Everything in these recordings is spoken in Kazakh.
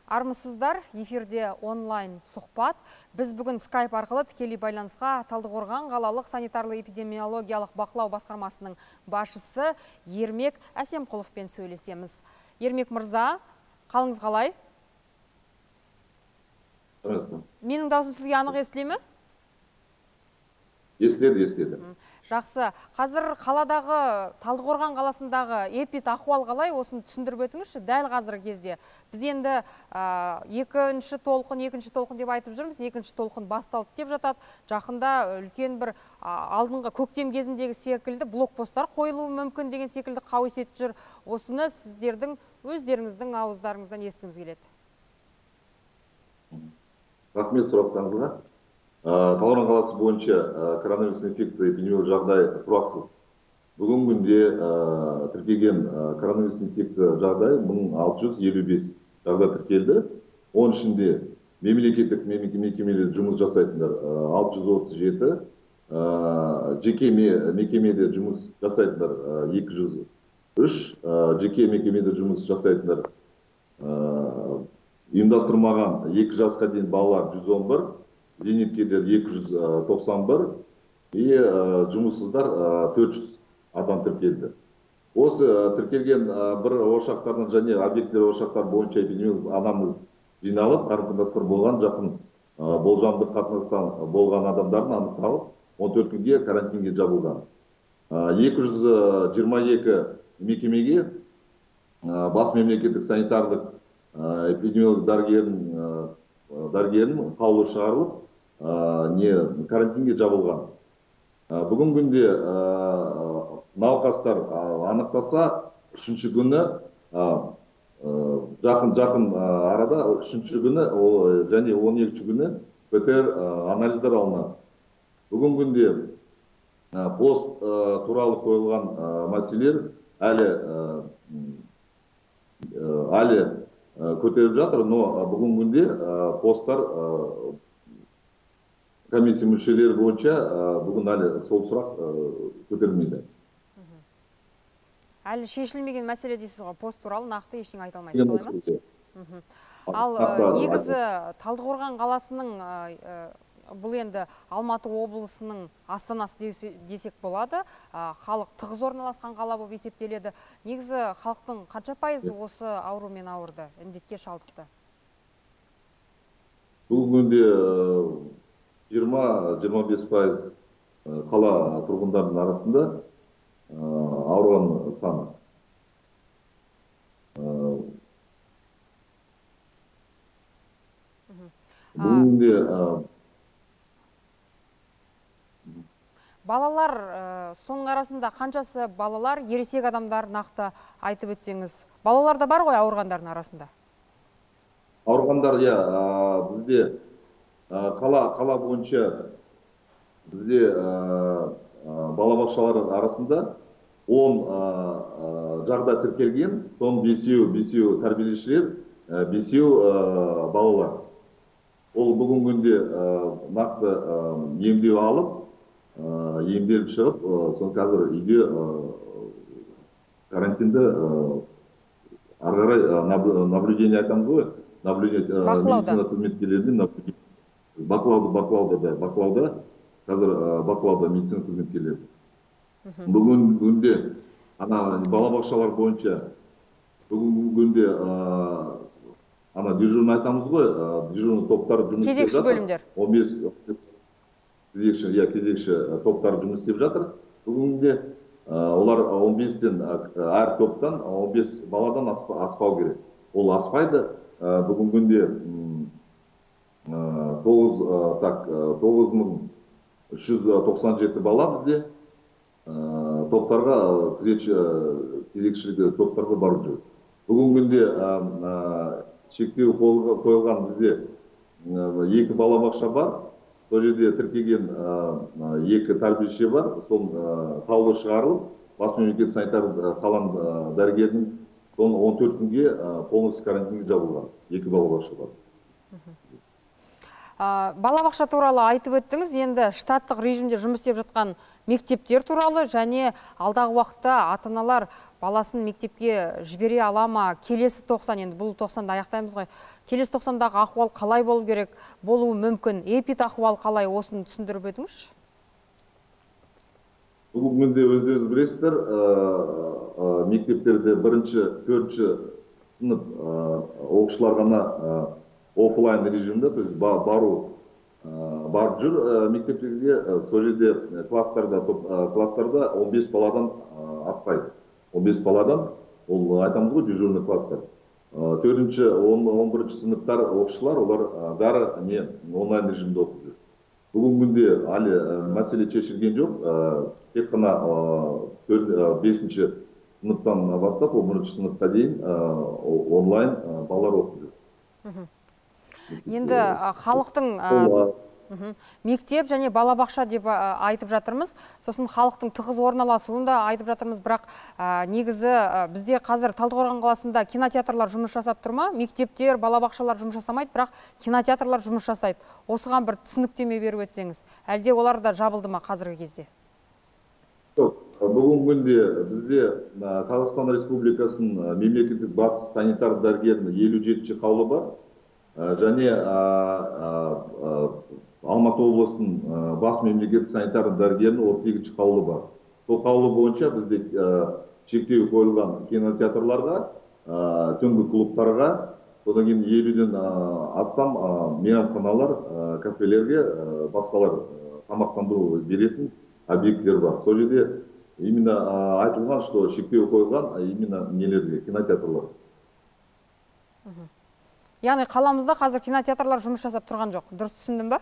Армысыздар, эфирде онлайн сұхбат. Біз бүгін скайп арқылы тікелей байланысқа Талдықорған қалалық санитарлы-эпидемиологиялық бақылау басқармасының басшысы Ермек Әсемқұловпен сөйлесеміз. Ермек мырза, қалыңыз қалай? Менің даусым сізге анық естіле ме? Естіледі. Жақсы. Қазір қаладағы, Талдықорған қаласындағы ахуал қалай? Осыны түсіндіріп өтіңізші, дәл қазіргі кезде. Біз енді екінші толқын деп айтып жүрміз. Екінші толқын басталды деп жатады. Жақында үлкен бір алдыңғы көктем кезіндегі секілді блокпосттар қойылуы мүмкін деген секілді қауесет жүр. Осыны сіздердің өздеріңіздің ауыздарыңыздан естігіміз келеді. Рахмет сұрақтарыңызға. Талдықорған қаласы бойынша коронавирус инфекция эпидемиологиялық жағдай тұрақсыз. Бүгін күнде тіркелген коронавирус инфекция жағдай 1655 жағдай тіркелді. Оның ішінде мемлекеттік мекемелерде жұмыс жасайтындар 637, жеке мекемеде жұмыс жасайтындар 203, жеке мекемеде жұмыс жасайтындар ұйымдастырылмаған 2 жасқа дейін балалар 111, зейнеткерлер 291 и жұмыссыздар 400 адам тіркелді. Осы тіркелген бір ошақтардан және объектілер ошақтар бойынша эпидемиологиялық анамнез жиналып, қарым-қатынастар болған жақын болжамдық қатынастан болған адамдардың анықталып, 14 күнге карантинге жабылған. 222 мекемеге бас мемлекеттік санитарлық эпидемиологиялық дәрігердің қаулы шығарылып, карантинге жабылған. Бүгін күнде науқастар анықтаса, үшінші күні жақын арада үшінші күні және 12 күні ПТР анализдер алынады. Бүгін күнде пост туралы қойылған мәселелер әлі көтеріп жатыр, но бүгін күнде посттар комиссия мүшелері бойынша бүгін әлі сол сұрақ көтерілмейді. Әлі шешілмеген мәселе дейсіз ғой, пост туралы нақты ештеңе айта алмайсыз, солай ма? Ал негізі Талдықорған қаласының, бұл енді Алматы облысының астанасы десек болады, халық тығыз орналасқан қала болып есептеледі. Негізі халықтың қанша пайызы осы аурумен ауырды, індетке шалдықты? Бұл күнде 20-25% қала тұрғындарының арасында ауырған саны. Бұл күнде балалар, соның арасында қаншасы балалар, ересек адамдар нақты айтып өтсеңіз? Балалар да бар ғой ауырғандардың арасында? Ауырғандар, бізде қала бойынша бізде балабақшалар арасында 10 жағдай тіркелген, соның 5-еу тәрбиеленушілер, 5-еу балалар. Ол бүгін күнде нақты емдеу алып, емделіп шығып, соны қазір үйде карантинді арғарай наблюдение айтамыз ғой, медицина қызметкерлерінің бақылауда, қазір бақылауда медицина қызметкерлері. Бүгін күнде балабақшалар бойынша, бүгін күнде дежурный айтамыз ғой, дежурный топтар жұмыс істеп жатыр. Кезекші бөлімдер. 15 кезекші топтар жұмыс істеп жатыр. Бүгінде олар 15-тен әр топтан 15 баладан аспау керек. Ол аспайды. Бүгін күнде 9397 бала бізде топтарға, кезекшілік топтарға барып жүр. Бүгін күнде шектеу қойылған бізде 2 балабақша бар. Сол жерде тіркелген 2 тәрбиеленуші бар. Сол қаулы шығарылып, бас мемлекеттік санитарлық қаланың дәрігерінің 14 күнге полностью карантинге жабылған 2 балабақша бар. Балабақша туралы айтып өттіңіз, енді штаттық режимде жұмыс істеп жатқан мектептер туралы және алдағы уақытта ата-аналар баласын мектепке жібере ала ма? Келесі 90, енді бұл 90-да аяқтаймыз ғой. Келесі 90-дағы ахуал қалай болу керек, болуы мүмкін? Эпид ахуал қалай, осыны түсіндіріп өтіңізші? Бүгінгі күнде өздеріңіз білесіздер, мектептерде 1-4 сынып оқушылар ғана офлайн режимде, то есть барып жүр мектептерге. Сол жерде класстарда 15 баладан аспайды. 15 баладан, ол айтамыз ғой, дежурный класстар. 4-11 сыныптар оқушылар, олар бәрі онлайн режимде оқып жүр. Бүгінгі күнде әлі мәселе шешілген жоқ. Тек қана 5-ші сыныптан бастап 11-ші сыныпқа дейін онлайн балалар оқып жүр. Енді халықтың мектеп және балабақша деп айтып жатырмыз. Сосын халықтың тығыз орналасуында айтып жатырмыз, бірақ негізі бізде қазір Талдықорған қаласында кинотеатрлар жұмыс жасап тұр ма? Мектептер, балабақшалар жұмыс жасамайды, бірақ кинотеатрлар жұмыс жасайды. Осыған бір түсініктеме беріп өтсеңіз, әлде олар да жабылды ма қазіргі кезде? Бүгінгі күнде бізде Қазақстан Республикасының мемлекеттік бас санитар дәрігерінің 57-ші қаулы бар. Және Алматы облысының бас мемлекеттік санитар дәрігерінің 38-ші қаулы бар. Сол қаулы бойынша бізде шектеу қойылған кинотеатрларға, түнгі клубтарға, содан кейін 50-ден астам мейрамханалар, кафелерге, басқалар тамақтандыру беретін объекттер бар. Сол жерде именно айтылған, что шектеу қойылған именно нелерге, кинотеатрлар. Яғни қаламызда қазір кинотеатрлар жұмыс жасап тұрған жоқ. Дұрыс түсіндім ба?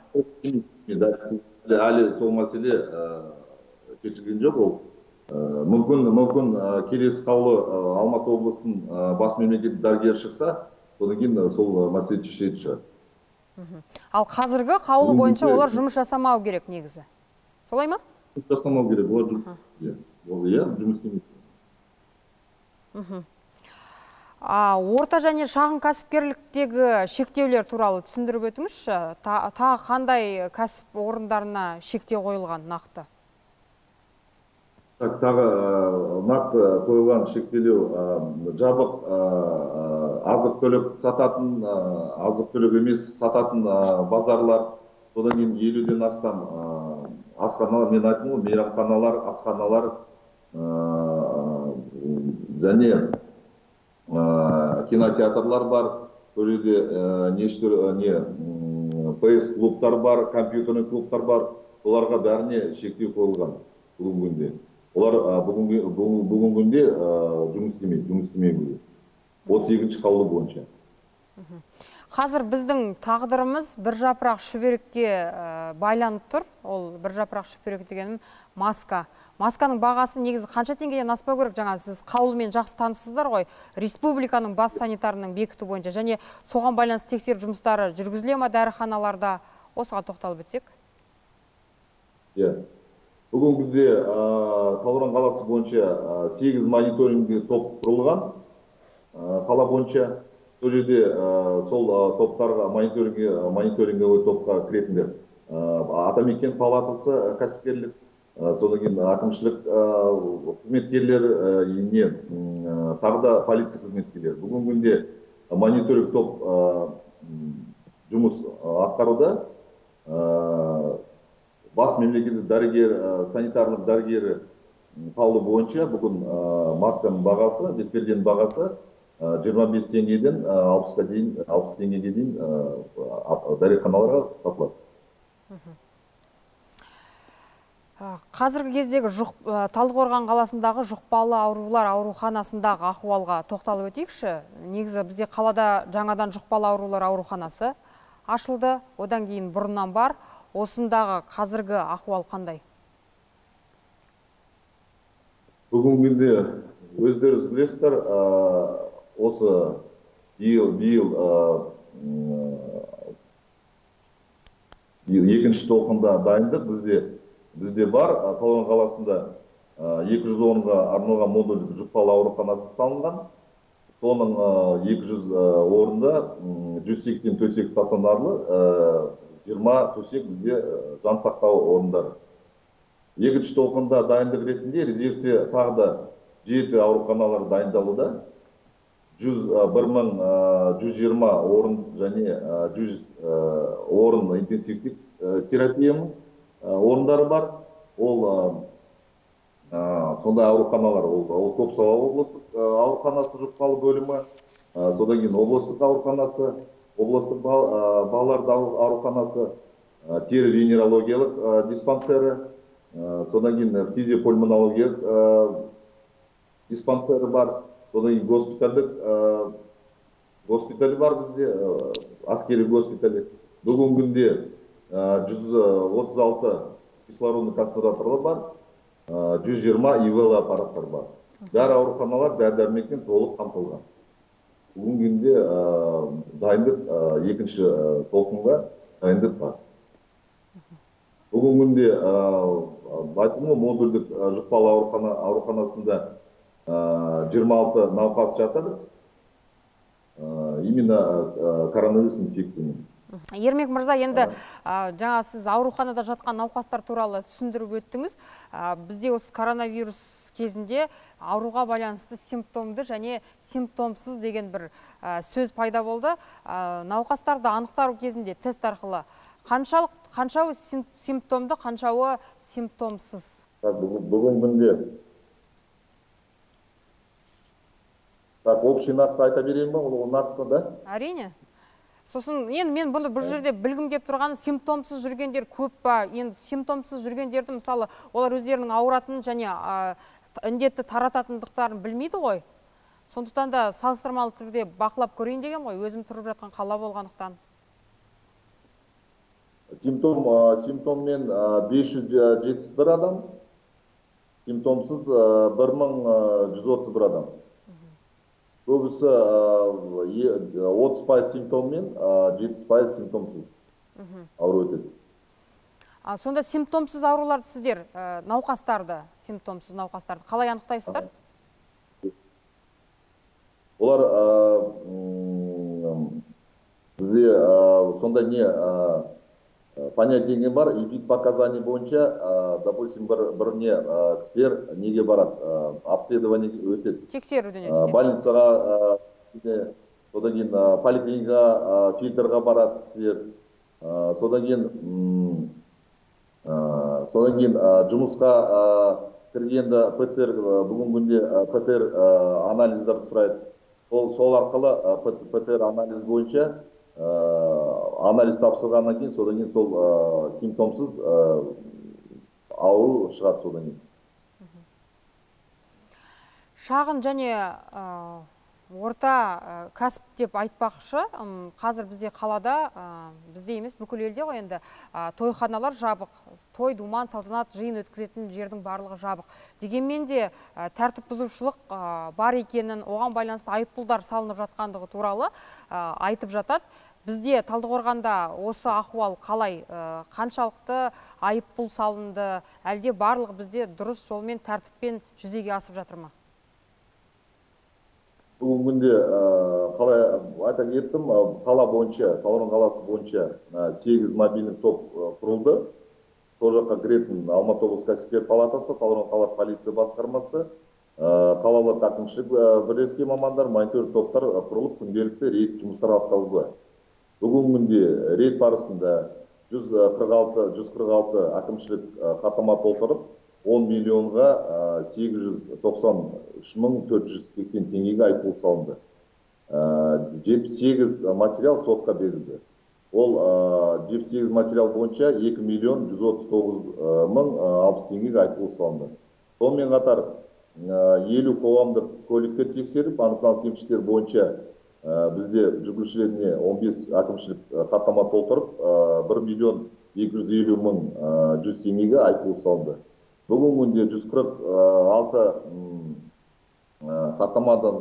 Әлі сол мәселе шешілген жоқ. Ол мүмкін келесі қаулы Алматы облысының бас мемлекеттік дәрігері шықса, содан кейін сол мәселе шешілетін шығар. Ал қазіргі қаулы бойынша олар жұмыс жасамау керек негізі. Солай ма? Жұмыс жасамау керек. Олар жұмыс істемейді. Орта және шағын кәсіпкерліктегі шектеулер туралы түсіндіріп өтіңізші. Тағы қандай кәсіп орындарына шектеу қойылған нақты? Тағы нақты қойылған шектеулер жабық азық-түлік сататын, азық-түлік емес сататын базарлар, содан кейін 50-ден астам асханалар, мен айттым ғой, мейрамханалар, асханалар және кинотеатрлар бар, сол жерде PS клубтар бар, компьютерный клубтар бар, оларға бәріне шектеу қойылған бүгінгі күнде. Олар бүгінгі күнде жұмыс істемейді. 38-ші қаулы бойынша. Қазір біздің тағдырымыз бір жапырақ шүберекке байланып тұр. Ол бір жапырақ шүберек дегенім маска. Масканың бағасы негізі қанша теңгеден аспау керек? Жаңа сіз қаулымен жақсы таныссыздар ғой. Республиканың бас санитарының бекіту бойынша және соған байланысты тексеру жұмыстары жүргізіле ме дәріханаларда? Осыған тоқталып өтсек. Бүгінгі күнде Талдықорған қаласы бойынша 8 мониторинг топ құрылған. Қала бойынша сол жерде сол топтарға мониторинговый топқа кіретіндер Атамекен палатасы кәсіпкерлік, содан кейін әкімшілік қызметкерлері, тағы да полиция қызметкерлері. Бүгінгі күнде мониторинг топ жұмыс атқаруда. Бас мемлекеттік дәрігер, санитарлық дәрігері қаулы бойынша бүгін масканың бағасы, бетперденің бағасы 25 теңгеден 60 теңгеге дейін дәріханаларға сатылады. Қазіргі кездегі Талдықорған қаласындағы жұқпалы аурулар ауруханасындағы ахуалға тоқталып өтейікші. Негізі бізде қалада жаңадан жұқпалы аурулар ауруханасы ашылды, одан кейін бұрыннан бар. Осындағы қазіргі ахуал қандай? Бүгінгі күнде өздеріңіз білесіздер, осы биыл екінші толқында дайындық бізде бар. Талдықорған қаласында 210-ға арналған модульдік жұқпалы ауруханасы салынған. Соның 200 орында 180 төсек стационарлы 20 төсек бізде жан сақтау орындары. Екінші толқында дайындық ретінде резервте тағы да 7 ауруханалар дайындалуда. 1120 орын және 100 орын интенсивтік терапия орындары бар. Ол сондай ауруханалар, ол Көксай облыстық ауруханасы жұқпалы бөлімі, содан кейін облыстық ауруханасы, облыстық балалар ауруханасы, тері венерологиялық диспансері, содан кейін физиопульмонологиялық диспансері бар, содан кейін госпиталі бар бізде, әскери госпиталі. Бүгінгі күнде 136 кислородный концентраторлар бар, 120 ИВЛ аппараттар бар. Бәрі ауруханалар дәрі-дәрмекпен толық қамтылған. Бүгінгі күнде дайындық екінші толқынға дайындық бар. Бүгінгі күнде айтымы модульдік жұқпалы ауруханасында 26 науқас жатыр, именно коронавирус инфекциямен. Ермек мырза, енді жаңа сіз ауруханада жатқан науқастар туралы түсіндіріп өттіңіз. Бізде осы коронавирус кезінде ауруға байланысты симптомды және симптомсыз деген бір сөз пайда болды. Науқастарды анықтау кезінде тест арқылы қаншауы симптомды, қаншауы симптомсыз? Бүгін күнде общий нақты айта берейін ба? Ол нақты да? Әрине. Сосын енді мен бұны бір жерде білгім кеп тұрғаны, симптомсыз жүргендер көп па? Енді симптомсыз жүргендерді мысалы олар өздерінің ауыратынын және індетті тарататындықтарын білмейді ғой. Сондықтан да салыстырмалы түрде бақылап көрейін деген ғой, өзім тұрып жатқан қала болғандықтан. Симптоммен 571 адам, симптомсыз 1131 адам. Көбісі 30% симптоммен, 70% симптомсыз ауру өтеді. Сонда симптомсыз ауруларды сіздер, науқастарды, симптомсыз науқастарды қалай анықтайсыздар? Олар бізде сонда не понятие бар, эпид показаний бойынша, допустим, бір не кісілер неге барады, обследование өтеді. Тексеруден өтеді. Больницаға, содан кейін поликлиникаға, фильтрға барады кісілер. Содан кейін жұмысқа кіргенде ПЦР, бүгін күнде ПЦР анализдер сұрайды. Сол арқылы ПЦР анализ бойынша анализ тапсырғаннан кейін, содан кейін сол симптомсыз ауру шығады содан кейін. Шағын және орта кәсіп деп айтпақшы, қазір бізде қалада, бізде емес бүкіл елде ғой енді тойханалар жабық, той, думан, салтанат, жиын өткізетін жердің барлығы жабық. Дегенмен де тәртіп бұзушылық бар екенін, оған байланысты айыппұлдар салынып жатқандығы туралы айтып жатады. Бізде Талдықорғанда осы ахуал қалай, қаншалықты айыппұл салынды, әлде барлығы бізде дұрыс жолмен тәртіппен жүзеге асып жатыр ма? Бүгін күнде қалай айта кеттім, қала бойынша, Талдықорған қаласы бойынша 8 мобильдік топ құрылды. Сол жаққа кіретін Алматы облыстық кәсіпкер палатасы, Талдықорған қалалық полиция басқармасы, қалалық әкімшілік бірлескен мамандар, мониторинг топтар құрылып, күнделікті рейд жұмыстары атқарылуда. Бүгін күнде рейд барысында 146 әкімшілік хаттама толтырып, 10 миллионға 893 мың 480 теңгеге айыппұл салынды. 78 материал сотқа берілді. Ол 78 материал бойынша 2 миллион 139 мың 60 теңгеге айыппұл салынды. Сонымен қатар 50 қоғамдық көліктер тексеріп, анықталған кемшіліктер бойынша бізде жүргізушілеріне 15 әкімшілік хаттама толтырып, 1 миллион 250 мың 100 теңгеге айыппұл салынды. Бүгін күнде 146 хаттамадан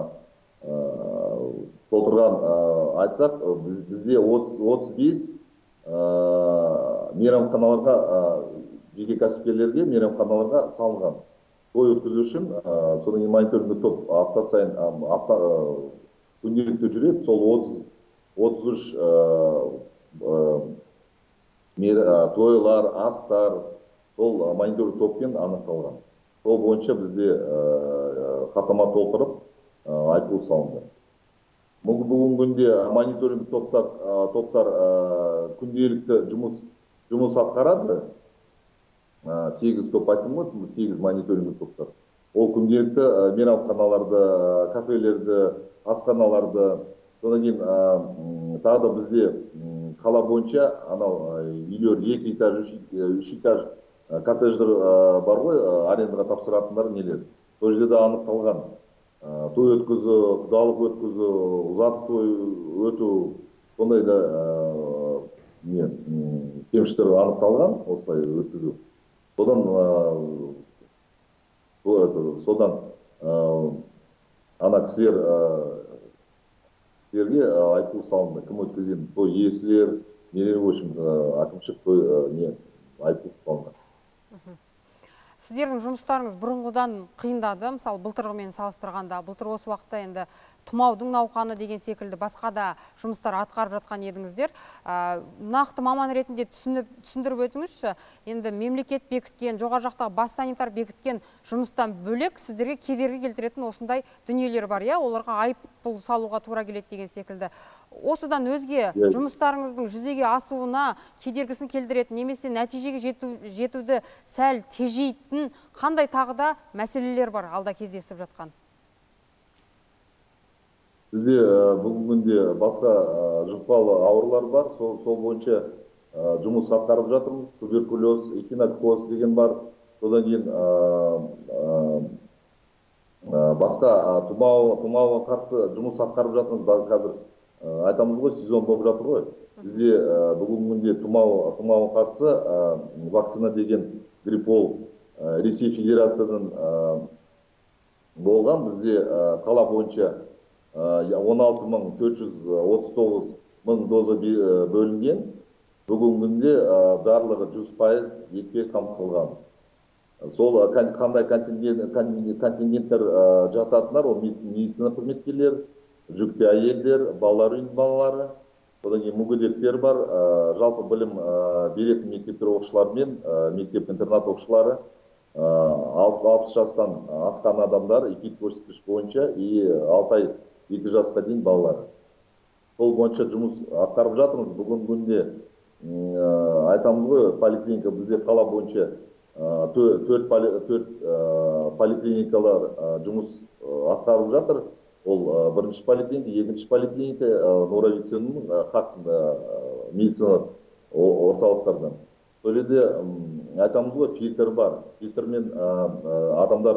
толтырған айтсақ, бізде 35 мейрамханаларға, жеке кәсіпкерлерге мейрамханаларға салынған. Той өткізу үшін содан мониторинг топ апта сайын күнделікті жүреді. Сол 33 тойлар, астар, сол мониторинг топпен анықталған. Сол бойынша бізде хаттама толтырып айыппұл салынды. Бүгінгі күнде мониторинг топтар күнделікті жұмыс атқарады. 8 топ айттым ғой, 8 мониторинг топтар. Ол күнделікті мейрамханаларды, кафелерді, асханаларды, содан кейін тағы да бізде қала бойынша анау үйлер 2 этаж, 3 этаж коттедждер бар ғой, арендаға тапсыратындар нелер. Сол жерде де анықталған. Той өткізу, құдалық өткізу, ұзату той өту, сондай да кемшіліктер анықталған, осылай өткізу. Содан ана кісілерге айыппұл салынды. Кім өткізген? Той иесілер, нелер үшін әкімшілік той айыппұл салынды. Сіздердің жұмыстарыңыз бұрынғыдан қиындады, мысалы былтырғымен салыстырғанда. Былтыр осы уақытта енді тұмаудың науқаны деген секілді басқа да жұмыстар атқарып жатқан едіңіздер. Нақты маман ретінде түсіндіріп өтіңізші, енді мемлекет бекіткен, жоғары жақтағы бас санитар бекіткен жұмыстан бөлек сіздерге кедергі келтіретін осындай дүниелер бар, иә, оларға айыппұл салуға тура келеді деген секілді. Осыдан өзге жұмыстарыңыздың жүзеге асуына кедергісін келтіретін немесе нәтижеге жетуді сәл тежейтін қандай тағы да мәселелер бар алда кездесіп жатқан? Бізде бүгінде басқа жұқпалы аурулар бар, сол бойынша жұмыс атқарып жатырмыз. Туберкулез, эхинококоз деген бар. Содан кейін басқа тұмауға қарсы жұмыс атқарып жатырмыз. Қазір айтамыз ғой, сезон болып жатыр ғой. Бізде бүгінде тұмауға қарсы вакцина деген гриппол Ресей Федерациядан болған. Бізде қала бойынша 16.439 доза бөлінген. Бүгінгі барлығы 100% екпе қамтылған. Сол қандай контингенттер жататындар, ол медицина қызметкерлер, жүкті әйелдер, балалар үйінің балалары, одан кейін мүгедектер бар, жалпы білім беретін мектептер оқушылары мен мектеп-интернат оқушылары, 60 жастан асқан адамдар, екіп көрсеткіш бойынша, 6 ай 2 жасқа дейін балалар. Сол бойынша жұмыс атқарып жатырмыз. Бүгінгі күнде айтамыз ғой, поликлиника бізде қала бойынша 4 поликлиникалар жұмыс атқарып жатыр. Ол бірінші поликлиника, екінші поликлиника, Норовицинның медицина орталықтардан. Сол жерде айтамыз ғой, фильтр бар. Фильтрмен адамдар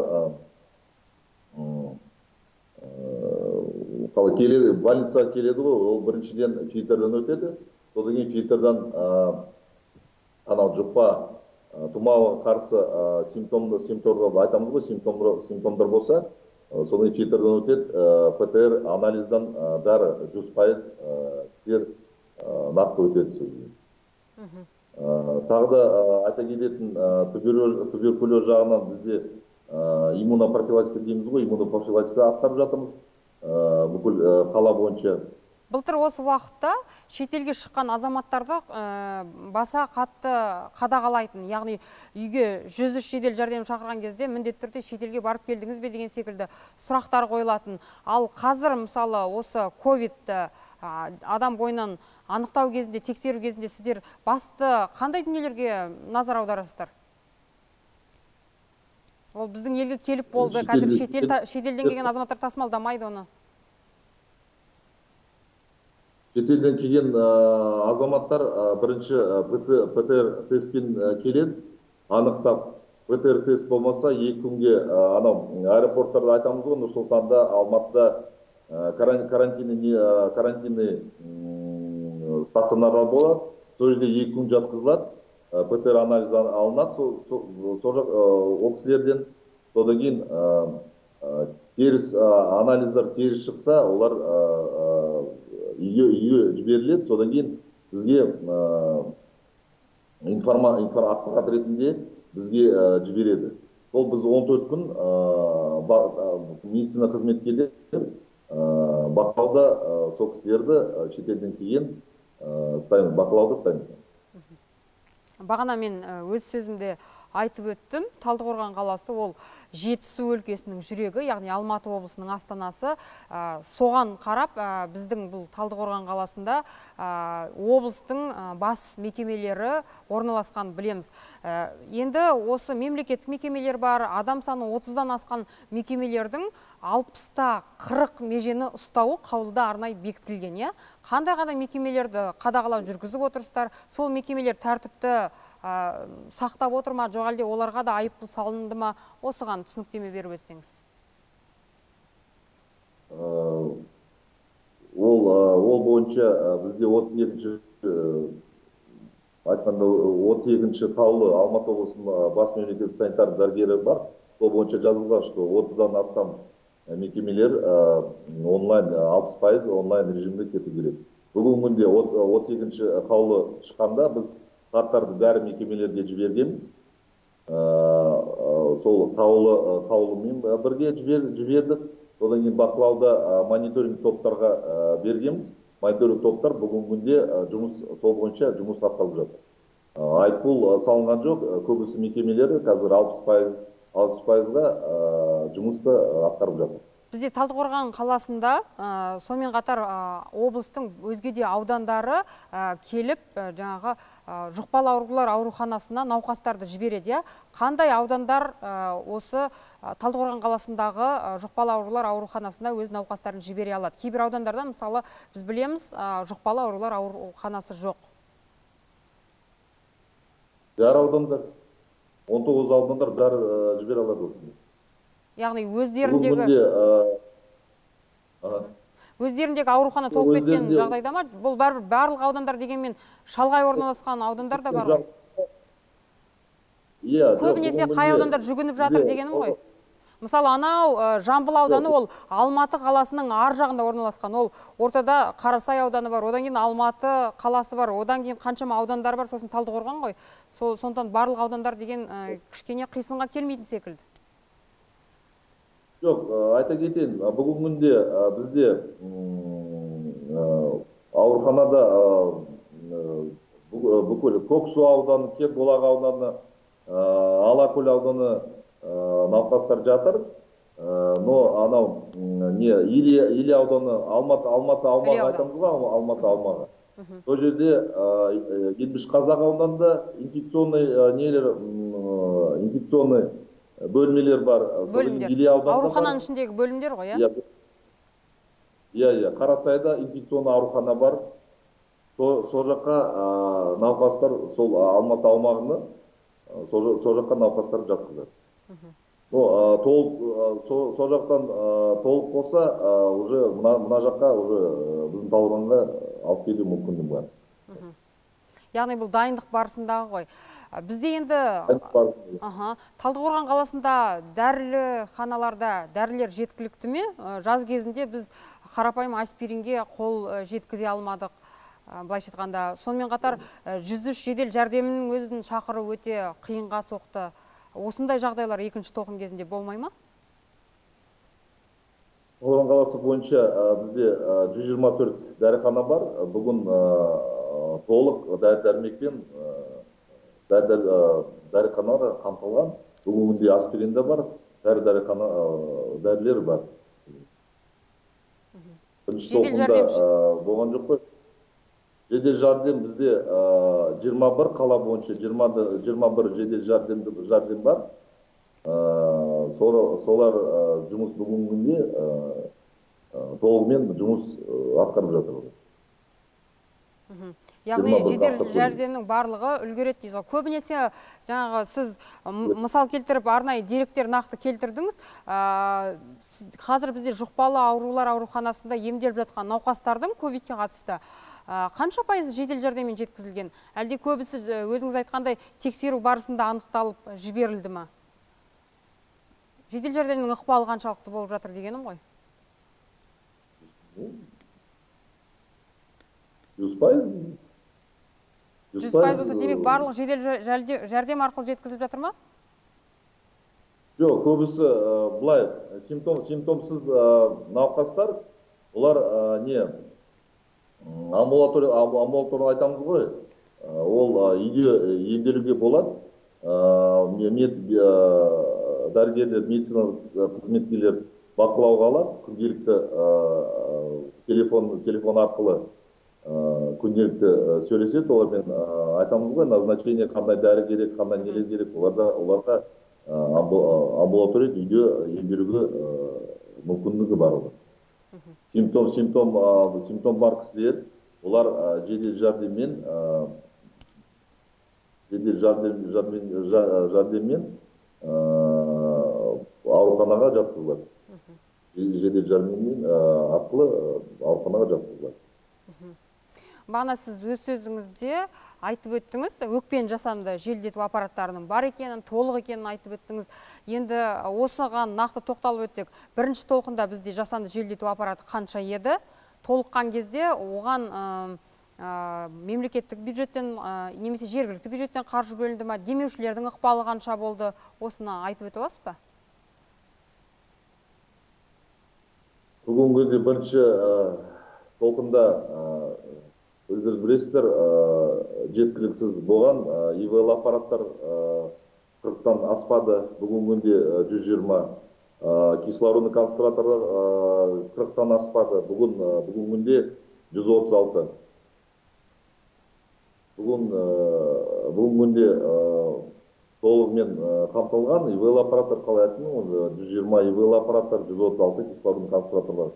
больницаға келеді ғой, ол біріншіден фильтрден өтеді. Содан кейін фильтрдан анау жұқпа тұмауға қарсы симптомдар айтамыз ғой, симптомдар болса, содан фильтрден өтеді, ПТР анализдан бәрі 100% нақты өтеді сөзге. Тағы да айта кететін туберкулез жағынан бізде иммунопрофилактика дейміз ғой, иммунопрофилактика атқарып жатырмыз бүкіл қала бойынша. Былтыр осы уақытта шетелге шыққан азаматтарды баса қатты қадағалайтын, яғни үйге 103 жедел жәрдем шақырған кезде міндетті түрде шетелге барып келдіңіз бе деген секілді сұрақтар қойылатын. Ал қазір мысалы осы ковидті адам бойынан анықтау кезінде, тексеру кезінде сіздер басты қандай дүниелерге назар аударасыздар? Ол біздің елге келіп болды, қазір шетелден келген азаматтар тасымалдамайды оны. Шетелден келген азаматтар бірінші ПТР тестпен келеді, анықтап. ПТР тест болмаса, 2 күнге аэропорттарда айтамыз ғой, Нұр-Сұлтанда, Алматыда карантинный стационарлар болады. Сол жерде 2 күн жатқызылады, ПТР анализ алынады, ол кісілерден. Содан кейін теріс анализдар теріс шықса, олар үйге жіберіледі. Содан кейін бізге ақпарат ретінде бізге жібереді. Сол біз 14 күн медицина қызметкерлер бақылауда сол кісілерді шетелден келген бақылауда ұстаймыз. Бағана мен өз сөзімде айтып өттім. Талдықорған қаласы ол Жетісу өлкесінің жүрегі, яғни Алматы облысының астанасы. Соған қарап, біздің бұл Талдықорған қаласында облыстың бас мекемелері орналасқан білеміз. Енді осы мемлекеттік мекемелер бар, адам саны 30-дан асқан мекемелердің 60-та 40 межені ұстауы қаулыда арнай бекітілген. Қандай мекемелерді қадағалап жүргізіп отырсыздар? Сол мекемелер тәртіпті сақтап отыр ма, жоқ әлде оларға да айыппұл салынды ма? Осыған түсініктеме беріп өтсеңіз. Ол бойынша бізде 32-ші таулы Алматы облысының бас мемлекеттік санитар дәрігері бар. Сол бойынша жазылған, что 30-дан астам мекемелер онлайн 60% онлайн режимде кету керек. Бүгінгі күнде 32-ші қаулы шыққанда біз хаттарды бәрі мекемелерге жібергенбіз. Сол қаулымен бірге жібердік. Одан кейін бақылауда мониторинг топтарға бергенбіз. Мониторинг топтар бүгінгі күнде сол бойынша жұмыс атқарылып жатыр. Айыппұл салынған жоқ, көбісі мекемелері қазір 60%-ға жұмысты атқарып жатыр. Бізде Талдықорған қаласында, сонымен қатар облыстың өзге де аудандары келіп, жаңағы жұқпалы аурулар ауруханасына науқастарды жібереді. Қандай аудандар осы Талдықорған қаласындағы жұқпалы аурулар ауруханасына өз науқастарын жібере алады? Кейбір аудандарда, мысалы, біз білеміз, жұқпалы аурулар ауруханасы жоқ. Бәрі аудандар, 19 аудандар бәрі жібере алады. Яғни өздеріндегі аурухана толып кеткен жағдайда ма? Бұл барлық аудандар дегенмен шалғай орналасқан аудандар да бар ғой? Көбінесе қай аудандар жүгініп жатыр дегенім ғой? Мысалы, анау Жамбыл ауданы ол Алматы қаласының ар жағында орналасқан. Ол ортада Қарасай ауданы бар, одан кейін Алматы қаласы бар, одан кейін қаншама аудандар бар, сосын Талдықорған ғой. Сондықтан барлық аудандар деген кішкене қисынға келмейтін секілді. Жоқ, айта кетейін, бүгінгі бізде ауруханада бүкіл Көксу ауданы, Кербұлақ ауданы, Алакөл ауданы науқастар жатыр. Но анау Илья ауданы, Алматы аумағы айтамыз ба, Алматы аумағы. Сол жерде Еңбіш Қазақ ауданында инфекционный бөлмелер бар. Бөлімдер. Аурухананың ішіндегі бөлімдер ғой, иә? Қарасайда инфекционный аурухана бар. Сол жаққа науқастар, сол Алматы аумағында, сол жаққа науқастар жатқызады. Сол жақтан толық болса, уже мына жаққа біздің Талдықорғанға алып келу мүмкіндігі бар. Яғни бұл дайындық барысындағы ғой. Бізде енді Талдықорған қаласында дәріханаларда дәрілер жеткілікті ме? Жаз кезінде біз қарапайым аспиринге қол жеткізе алмадық. Былайша айтқанда, сонымен қатар 103 жедел жәрдемінің өзін шақыру өте қиынға соқты. Осындай жағдайлар екінші толқын кезінде болмай ма? Талдықорған қаласы бойынша бізде 124 дәріхана бар. Бүгін толық дәрі-дәрмекпен дәріханалар қамтылған. Бүгінде аспирин де бар, дәрілер бар. Жедел жәрдем болған жоқ қой. Жедел жәрдем бізде 21 қала бойынша 21 жедел жәрдем бар. Солар жұмыс бүгінге толығымен жұмыс атқарып жатыр. Яғни жедел жәрдемнің барлығы үлгереді дейсіз. Көбінесе жаңағы сіз мысал келтіріп, арнайы деректер нақты келтірдіңіз. Қазір бізде жұқпалы аурулар ауруханасында емделіп жатқан науқастардың ковидке қатысты қанша пайыз жедел жәрдеммен жеткізілген? Әлде көбісі өзіңіз айтқандай тексеру барысында анықталып жіберілді ме? Жедел жәрдемнің ықпалы қаншалықты болып жатыр дегенім ғой? 100%. 100% болса, демек барлық жедел жәрдем арқылы жеткізіліп жатыр ма? Жоқ, көбісі бұлай симптомсыз науқастар, олар амбулатория айтамыз ғой, ол үйде емделуге болады. Дәрігерлер, медициналық қызметкерлер бақылауға алады. Күнделікті телефон арқылы күнделікті сөйлеседі. Олармен айтамыз ғой, назначение қандай дәрі керек, қандай нелер керек. Оларға амбулатория үйде емделуге мүмкіндігі бар. Симптом бар кісілер, олар жедел жәрдеммен ауруханаға жатқызылады. Жедел жәрдеммен арқылы ауруханаға жатқызылады. Бағана сіз өз сөзіңізде айтып өттіңіз, өкпені жасанды желдету аппараттарының бар екенін, толық екенін айтып өттіңіз. Енді осыған нақты тоқталып өтсек, бірінші толқында бізде жасанды желдету аппараты қанша еді? Толыққан кезде оған мемлекеттік бюджеттен немесе жергілікті бюджеттен қаржы бөлінді ме? Демеушілердің ықпалы қанша болды? Осыны айтып өте аласыз ба? Бүгінгі күнде бірінші толқында өздеріңіз білесіздер, жеткіліксіз болған ИВЛ аппараттар 40-тан аспады. Бүгінгі күнде 120, кислородный концентраторлар 40-тан аспады. Бүгінгі күнде 136. Бүгінгі күнде толығымен қамтылған ИВЛ аппараттар қалай айттым, 120 ИВЛ аппараттар, 136 кислородный концентраторлар.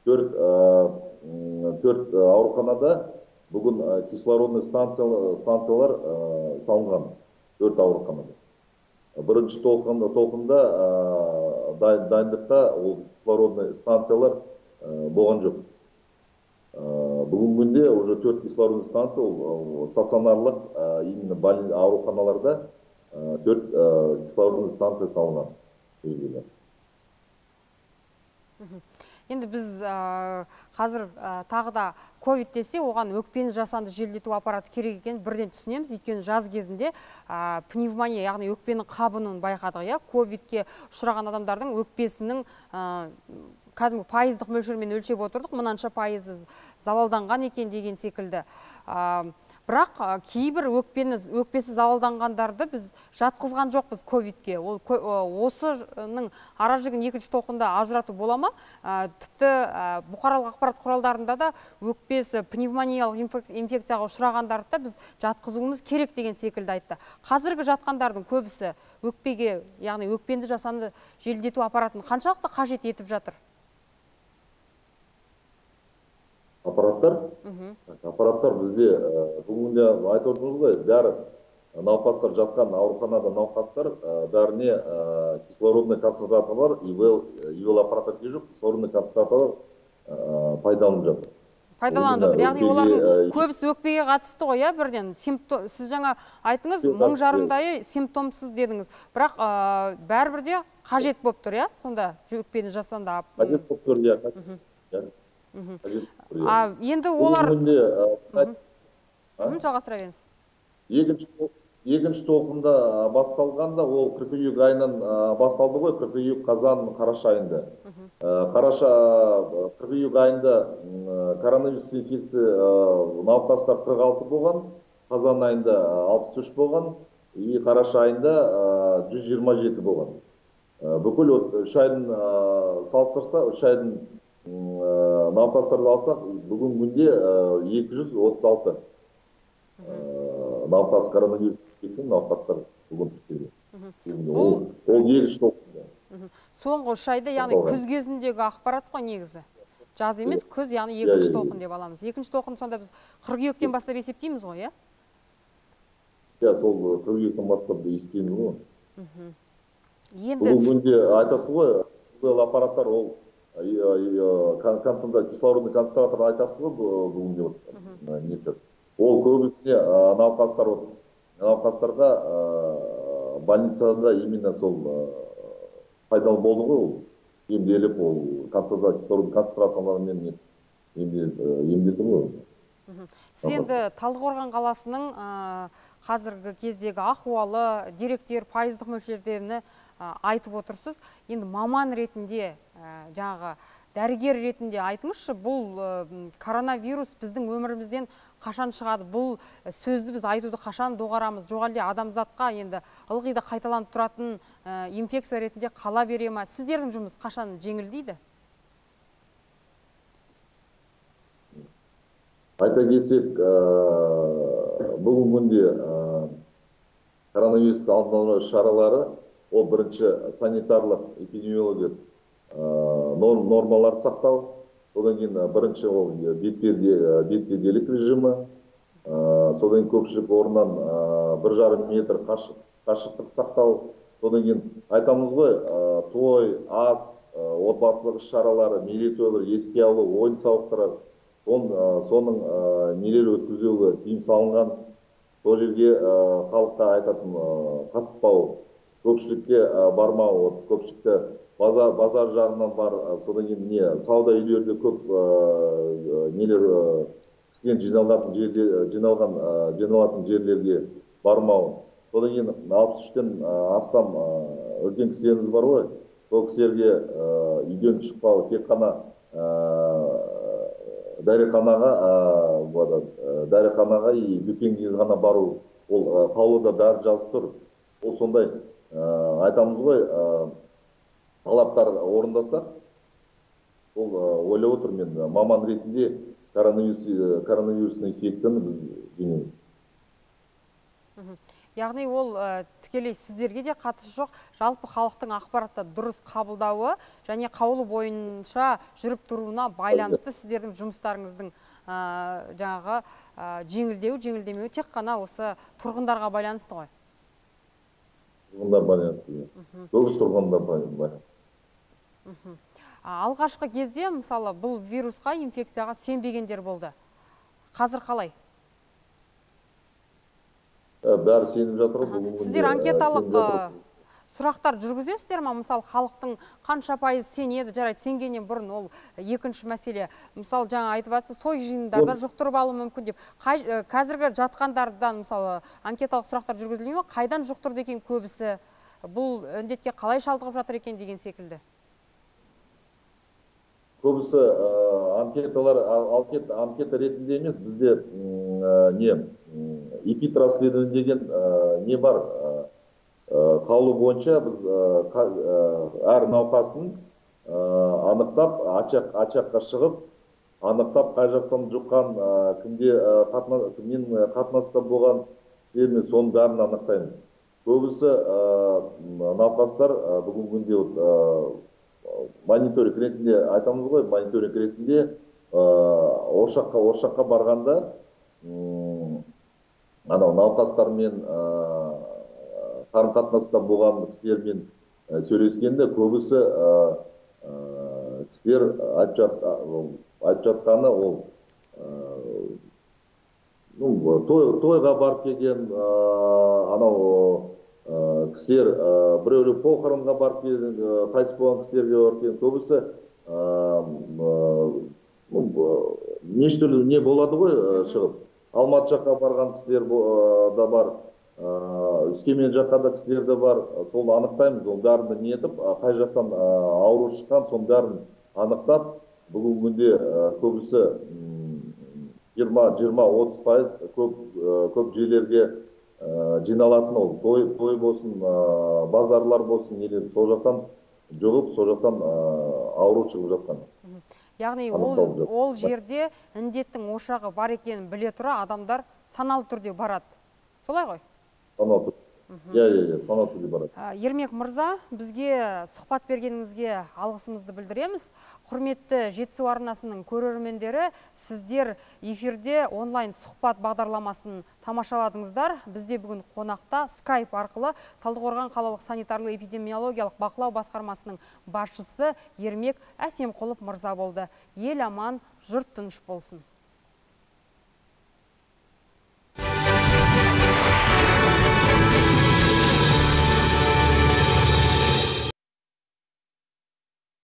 4 ауруханада бүгін кислородный станциялар салынған. 4 ауруханада. Бірінші толқында дайындықта ол кислородный станциялар болған жоқ. Бүгінгі күнде уже 4 кислородный станция, стационарлық ауруханаларда 4 кислородный станция салынған. Енді біз қазір тағы да ковид десе, оған өкпені жасанды желдету аппараты керек екенін бірден түсінеміз. Өйткені жаз кезінде пневмония, яғни өкпенің қабынуын байқадық. Ковидке ұшыраған адамдардың өкпесінің кәдімгі пайыздық мөлшермен өлшеп отырдық. Мынанша пайызы залалданған екен деген секілді. Бірақ кейбір өкпесі залалданғандарды біз жатқызған жоқпыз ковидке. Осының аражігін екінші толқында ажырату бола ма? Тіпті бұқаралық ақпарат құралдарында да өкпесі пневмониялық инфекцияға ұшырағандарды да біз жатқызуымыз керек деген секілді айтты. Қазіргі жатқандардың көбісі өкпеге, яғни өкпенді жасанды желдету аппаратын қаншалықты қажет етіп жатыр? Аппараттар бізде бүгінде айтып отырмыз ғой, бәрі науқастар жатқан ауруханада науқастар бәріне кислородный концентраторлар, ИВЛ аппараттар жоқ, кислородный концентраторлар пайдаланып жатыр. Пайдаланып жатыр. Яғни олардың көбісі өкпеге қатысты ғой, бірден. Сіз жаңа айтыңыз, 1000-жарымдайы симптомсыз дедіңіз. Бірақ бәрібірде қажет болып тұр, сонда өкпені жасанды. Қажет болып тұр, Енді олар... Жалғастыра беріңіз. Екінші толқында басталғанда, ол қыркүйек айынан басталды ғой, қыркүйек, қазан, қараша айында. Қыркүйек айында коронавирус инфекция науқастар 46 болған, қазан айында 63 болған, қараша айында 127 болған. Бүкіл 3 айдың салыстырса, 3 айдың науқастарды алсақ, бүгін күнде 236 науқас коронавирус инфекциясы науқастар бүгін тіркелген. Ол екінші толқында. Соңғы 3 айда, яғни күз кезіндегі ақпарат қой негізі. Жаз емес, күз, яғни екінші толқын деп аламыз. Екінші толқын сонда біз қыркүйектен бастап есептейміз ғой, Сол қыркүйектен бастап есептейміз ғой. Енді бүгінде айтасы ғой, аппараттар ол кислородный концентратор айтасыз ғой бүгінде. Ол көбісіне науқастарға больницада именно сол пайдалы болды ғой, емделіп, ол кислородный концентраторлармен емделді ғой. Сіз енді Талдықорған қаласының қазіргі кездегі ахуалы, деректер, пайыздық мөлшердені айтып отырсыз. Енді маман ретінде, жаңағы дәрігер ретінде айтыңызшы, бұл коронавирус біздің өмірімізден қашан шығады? Бұл сөзді біз айтуды қашан доғарамыз? Жоқ әлде адамзатқа енді ылғи да қайталанып тұратын инфекция ретінде қала бере ма? Сіздердің жұмыс қашан жеңілдейді? Айта кетсек, бүгінгі күнде коронавирус алдын алу шаралары, ол бірінші санитарлық эпидемиологиялық нормаларды сақтау, содан кейін бірінші ол бетперделік режимі, содан кейін көпшілік орнынан 1,5 метр қашықтық сақтау, содан кейін айтамыз ғой, той, ас, отбасылық шаралары, мерейтойлар, еске алу, ойын сауықтары, соның нелер өткізуге тыйым салынған. Сол жерге халыққа айтатын қатыспау, көпшілікке бармау, көпшілікті базар жағынан бар, содан кейін сауда үйлерде көп нелер кісілер жиналатын жерлерге бармау. Содан кейін 63-тен астам үлкен кісілеріміз бар ғой, сол кісілерге үйден шықпау, тек қана дәріханаға и дүкенге ғана бару, ол қаулыда бәрі жазып тұр. Ол сондай айтамыз ғой, талаптар орындасақ, ол ойлап отыр, мен маман ретінде коронавирусный инфекцияны біз жеңеміз. Яғни ол тікелей сіздерге де қатысы жоқ, жалпы халықтың ақпаратты дұрыс қабылдауы және қаулы бойынша жүріп тұруына байланысты сіздердің жұмыстарыңыздың жаңағы жеңілдемеуі тек қана осы тұрғындарға байланысты ғой. Тұрғындар байланысты. Көбісі тұрғындар байланысты. Алғашқы кезде, мысалы, бұл вирусқа, инфекцияға сенбегендер болды. Қазір қалай? Бәрі сеніп жатыр. Сіздер анкеталық сұрақтар жүргізесіздер ма? Мысалы, халықтың қанша пайыз сенеді, жарайды, сенгеннен бұрын ол екінші мәселе. Мысалы, жаңа айтып жатсыз, той жиындарда жұқтырып алуы мүмкін деп. Қазіргі жатқандардан, мысалы, анкеталық сұрақтар жүргізілмей ме? Қайдан жұқтырды екен көбісі? Бұл індетке қалай шалдығып жатыр екен деген секілді? Көбісі анкета ретінде емес, бізде эпид расследование деген не бар. Қаулы бойынша біз әр науқасын анықтап, ачаққа шығып, анықтап, қай жақтан жұққан, кіммен қатынаста болған, соның бәрін анықтаймыз. Көбісі науқастар бүгінгі күнде мониторинг ретінде, айтамыз ғой, мониторинг ретінде ошаққа барғанда, науқастармен қарым-қатынаста болған кісілермен сөйлескенде, көбісі кісілер айтып жатқаны ол тойға барып келген, кісілер біреулер похоронға барып келген, қайтыс болған кісілерге барып келген, көбісі неше түрлі не болады ғой шығып. Алматы жаққа барған кісілер да бар, Өскемен жаққа да кісілер де бар. Сол анықтаймыз, ол бәрін не етіп, қай жақтан ауру шыққан, соның бәрін анықтап, бүгінгі күнде көбісі 20-30% көп жерлерге жиналатын, ол той болсын, базарлар болсын, сол жақтан жолып, сол жақтан ауру шығып жатқан. Яғни ол жерде індеттің ошағы бар екенін біле тұра адамдар саналы түрде барады. Солай ғой? Саналы түрде. Саналы түрде барады. Ермек мырза, бізге сұхбат бергеніңізге алғысымызды білдіреміз. Құрметті Жетісу арнасының көрермендері, сіздер эфирде онлайн сұхбат бағдарламасын тамашаладыңыздар. Бізде бүгін қонақта скайп арқылы Талдықорған қалалық санитарлы эпидемиологиялық бақылау басқармасының басшысы Ермек Әсемқұлов мырза болды. Ел аман, жұрт тыныш болсын.